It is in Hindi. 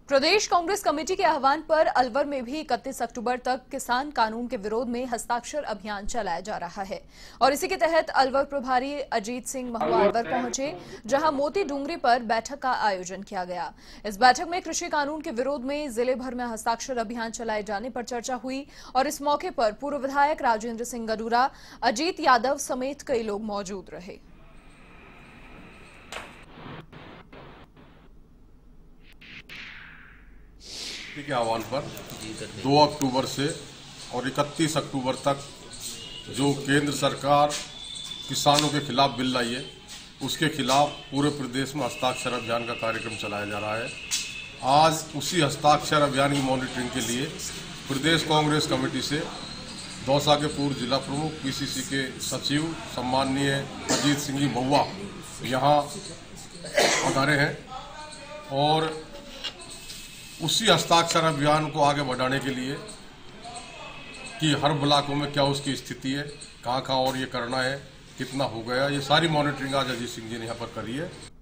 प्रदेश कांग्रेस कमेटी के आह्वान पर अलवर में भी 31 अक्टूबर तक किसान कानून के विरोध में हस्ताक्षर अभियान चलाया जा रहा है और इसी के तहत अलवर प्रभारी अजीत सिंह महुआ अलवर पहुंचे, जहां मोती डूंगरी पर बैठक का आयोजन किया गया। इस बैठक में कृषि कानून के विरोध में जिले भर में हस्ताक्षर अभियान चलाए जाने पर चर्चा हुई और इस मौके पर पूर्व विधायक राजेंद्र सिंह गडूरा, अजीत यादव समेत कई लोग मौजूद रहे। के आह्वान पर 2 अक्टूबर से और 31 अक्टूबर तक जो केंद्र सरकार किसानों के खिलाफ बिल लाई है, उसके खिलाफ पूरे प्रदेश में हस्ताक्षर अभियान का कार्यक्रम चलाया जा रहा है। आज उसी हस्ताक्षर अभियान की मॉनिटरिंग के लिए प्रदेश कांग्रेस कमेटी से दौसा के पूर्व जिला प्रमुख पीसीसी के सचिव सम्माननीय अजीत सिंह महुआ यहाँ पधारे हैं और उसी हस्ताक्षर अभियान को आगे बढ़ाने के लिए कि हर ब्लॉकों में क्या उसकी स्थिति है, कहाँ और ये करना है, कितना हो गया, ये सारी मॉनिटरिंग आज अजीत सिंह जी ने यहाँ पर करी है।